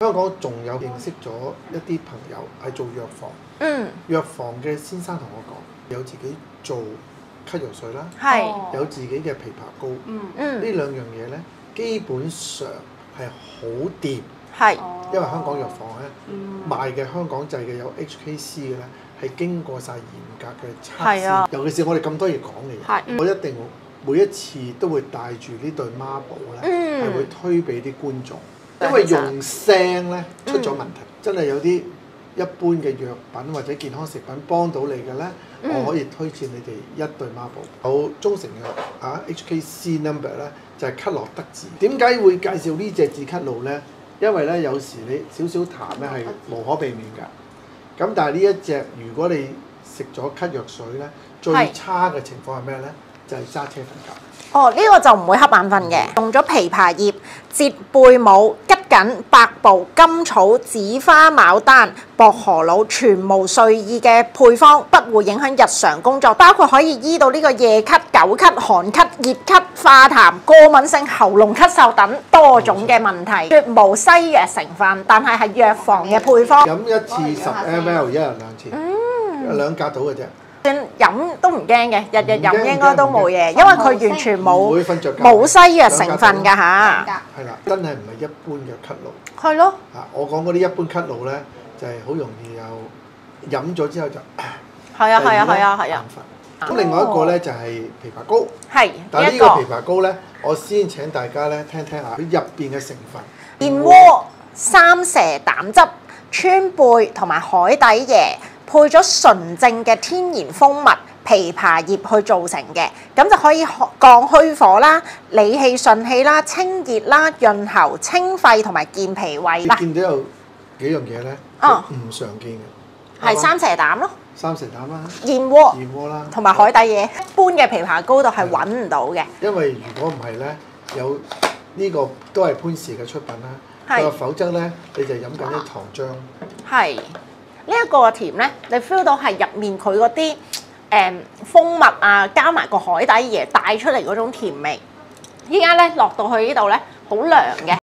香港仲有認識咗一啲朋友係做藥房，藥房嘅先生同我講，有自己做咳藥水啦，有自己嘅枇杷膏，呢兩樣嘢咧基本上係好掂，因為香港藥房咧賣嘅香港製嘅有 HKC 嘅咧係經過晒嚴格嘅測試，尤其是我哋咁多嘢講嘅嘢，我一定每一次都會帶住呢對孖寶咧，係會推俾啲觀眾。因為用聲咧出咗問題，真係有啲一般嘅藥品或者健康食品幫到你嘅咧，我可以推薦你哋一對孖寶。有中成藥HKC number 咧，就係咳樂德治。點解會介紹呢隻治咳露咧？因為咧有時你少少痰咧係無可避免㗎。咁但係呢一隻如果你食咗咳藥水咧，最差嘅情況係咩咧？就係揸車瞓覺。 呢個就唔會瞌眼瞓嘅，用咗枇杷葉、折貝母、桔梗、百部、甘草、紫花牡丹、薄荷腦，全無睡意嘅配方，不會影響日常工作，包括可以醫到呢個夜咳、久咳、寒咳、熱咳、化痰、過敏性喉嚨咳嗽等多種嘅問題，絕無西藥成分，但係藥房嘅配方。 飲一次10 ml， 一日2次，2格到嘅啫。 飲都唔驚嘅，日日飲應該都冇嘢，因為佢完全冇西藥成分㗎嚇。 係啦，真係唔係一般嘅咳露。 係咯。 我講嗰啲一般咳露咧，就係好容易又飲咗之後就係啊。 咁另外一個咧就係枇杷膏。但係呢個枇杷膏咧，我先請大家咧聽聽下佢入邊嘅成分。 燕窩、三蛇膽汁、川貝同埋海底椰。配咗純正嘅天然蜂蜜、枇杷葉去做成嘅，咁就可以降虛火啦、理氣順氣啦、清熱啦、潤喉、清肺同埋健脾胃。 你見到有幾樣嘢咧？唔常見嘅係三蛇膽咯， 三蛇膽啦， 燕窩啦， 同埋海底椰。一般嘅枇杷膏度係揾唔到嘅。因為如果唔係咧，有呢個都係潘氏嘅出品啦。否則咧你就飲緊啲糖漿。係。 呢一個甜咧，你 feel 到係入面佢嗰啲蜂蜜啊，加埋個海底椰帶出嚟嗰種甜味。依家咧落到去呢度咧，好涼嘅。